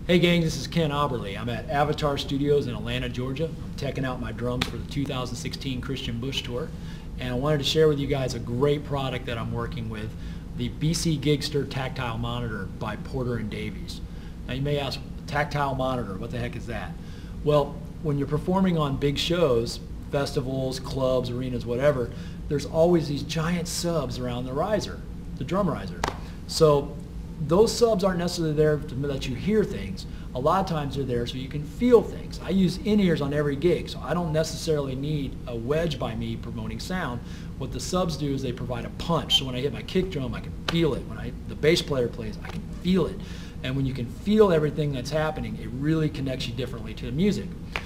Hey gang, this is Ken Oberly. I'm at Avatar Studios in Atlanta, Georgia. I'm teching out my drums for the 2016 Christian Bush Tour. And I wanted to share with you guys a great product that I'm working with, the BC Gigster Tactile Monitor by Porter and Davies. Now you may ask, tactile monitor, what the heck is that? Well, when you're performing on big shows, festivals, clubs, arenas, whatever, there's always these giant subs around the riser, the drum riser. So those subs aren't necessarily there to let you hear things. A lot of times they're there so you can feel things. I use in-ears on every gig, so I don't necessarily need a wedge by me promoting sound. What the subs do is they provide a punch. So when I hit my kick drum, I can feel it. When the bass player plays, I can feel it. And when you can feel everything that's happening, it really connects you differently to the music.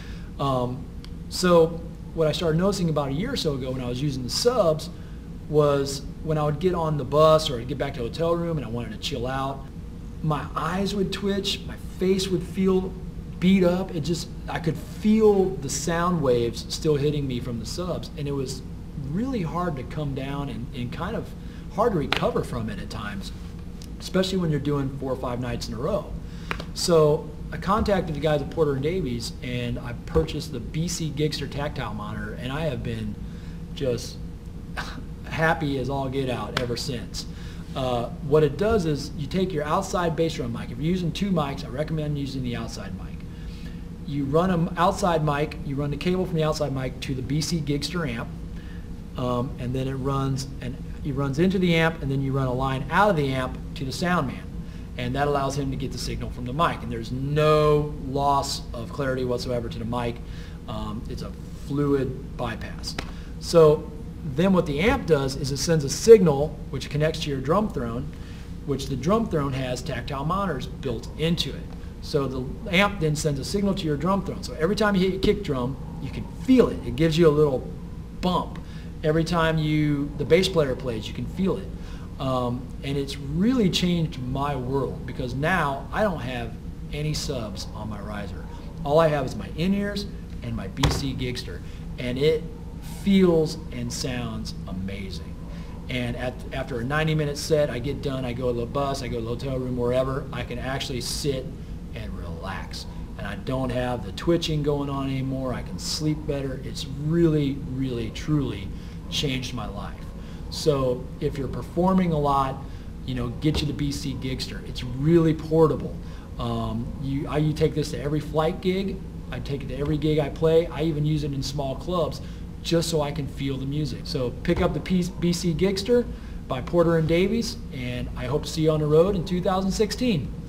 So what I started noticing about a year or so ago when I was using the subs was when I would get on the bus or I'd get back to the hotel room and I wanted to chill out, my eyes would twitch, my face would feel beat up. I could feel the sound waves still hitting me from the subs, and it was really hard to come down and kind of hard to recover from it at times, especially when you're doing 4 or 5 nights in a row. So I contacted the guys at Porter and Davies and I purchased the BC Gigster Tactile Monitor, and I have been just happy as all get out ever since. What it does is you take your outside bass drum mic. If you're using 2 mics, I recommend using the outside mic. You run an outside mic, you run the cable from the outside mic to the BC Gigster amp, and then it runs into the amp, and then you run a line out of the amp to the sound man, and that allows him to get the signal from the mic, and there's no loss of clarity whatsoever to the mic. It's a fluid bypass. So then what the amp does is it sends a signal which connects to your drum throne, which the drum throne has tactile monitors built into it. So the amp then sends a signal to your drum throne. So every time you hit your kick drum, you can feel it. It gives you a little bump. Every time the bass player plays, you can feel it. And it's really changed my world, because now I don't have any subs on my riser. All I have is my in-ears and my BC Gigster, and it feels and sounds amazing. And after a 90-minute set, I get done, I go to the bus, I go to the hotel room, wherever, I can actually sit and relax. And I don't have the twitching going on anymore. I can sleep better. It's really, really, truly changed my life. So if you're performing a lot, get you the BC Gigster. It's really portable. You take this to every flight gig. I take it to every gig I play. I even use it in small clubs just so I can feel the music. So pick up the BC Gigster by Porter and Davies, and I hope to see you on the road in 2016.